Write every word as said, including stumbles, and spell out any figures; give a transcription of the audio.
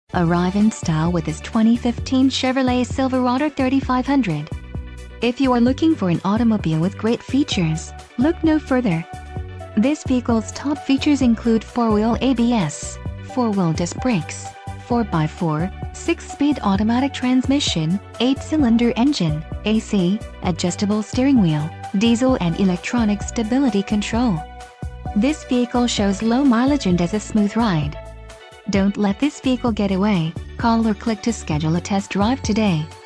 Arrive in style with this twenty fifteen Chevrolet Silverado thirty-five hundred. If you are looking for an automobile with great features, look no further. This vehicle's top features include four-wheel A B S, four-wheel disc brakes, four by four, six-speed automatic transmission, eight-cylinder engine, A C, adjustable steering wheel, diesel and electronic stability control. This vehicle shows low mileage and has a smooth ride. Don't let this vehicle get away. Call or click to schedule a test drive today.